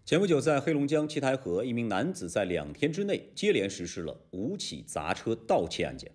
前不久，在黑龙江七台河，一名男子在2天之内接连实施了5起砸车盗窃案件。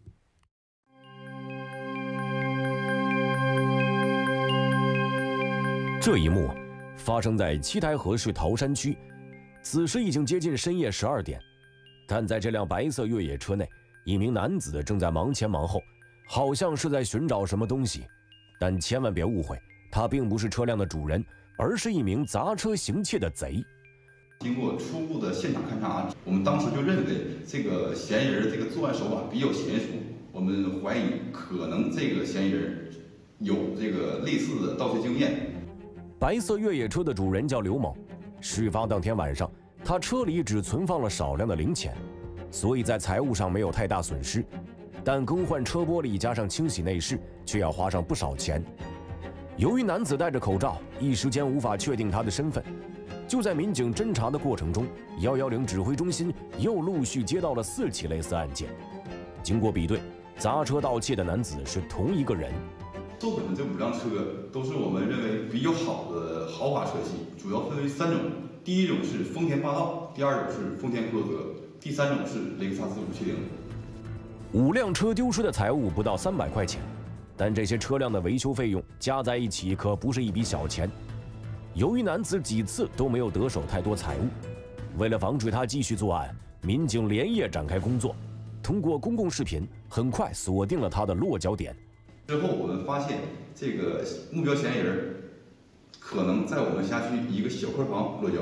这一幕发生在七台河市桃山区，此时已经接近深夜12点，但在这辆白色越野车内，一名男子正在忙前忙后，好像是在寻找什么东西。但千万别误会，他并不是车辆的主人，而是一名砸车行窃的贼。 经过初步的现场勘查，我们当时就认为这个嫌疑人这个作案手法比较娴熟，我们怀疑可能这个嫌疑人有这个类似的盗窃经验。 白色越野车的主人叫刘某，事发当天晚上，他车里只存放了少量的零钱，所以在财务上没有太大损失，但更换车玻璃加上清洗内饰却要花上不少钱。由于男子戴着口罩，一时间无法确定他的身份。就在民警侦查的过程中，110指挥中心又陆续接到了4起类似案件。经过比对，砸车盗窃的男子是同一个人。 受损的这5辆车都是我们认为比较好的豪华车系，主要分为3种。第一种是丰田霸道，第二种是丰田菁泽，第三种是雷克萨斯570。5 辆车丢失的财物不到300块钱，但这些车辆的维修费用加在一起可不是一笔小钱。由于男子几次都没有得手太多财物，为了防止他继续作案，民警连夜展开工作，通过公共视频很快锁定了他的落脚点。 之后我们发现这个目标嫌疑人可能在我们辖区一个小客房落脚。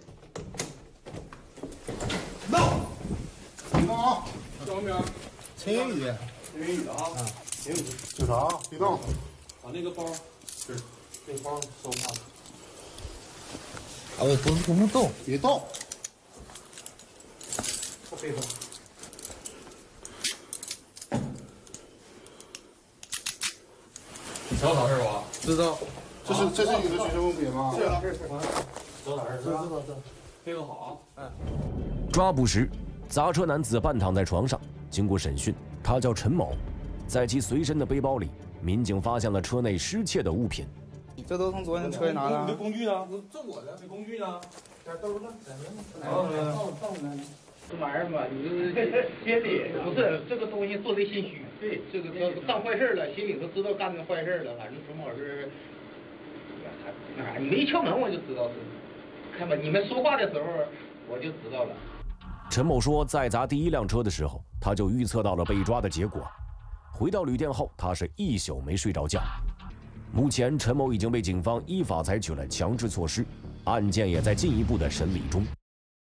闹，听到啊？ 叫什么名？ 陈云宇。 陈云宇啊。 陈云宇。警察，别动。 把那个包，是，那个包收上。 啊，不能动，别动。 我背上。知道啥事儿吧？ 知道。这是你的学生物品吗？ 是啊，是。知道啥事儿？知道。配合好啊。哎。 抓捕时，砸车男子半躺在床上。经过审讯，他叫陈某。在其随身的背包里，民警发现了车内失窃的物品。 这都从昨天车里拿的。 你的工具呢？这我的，你工具呢？这兜子， 这玩意儿吧，你就是心里不是这个东西做贼心虚。对，这个干坏事了，心里头知道干的坏事了。反正正好是那啥，你们一敲门我就知道是。看吧，你们说话的时候我就知道了。 陈某说，在砸第1辆车的时候，他就预测到了被抓的结果。回到旅店后，他是一宿没睡着觉。目前，陈某已经被警方依法采取了强制措施，案件也在进一步的审理中。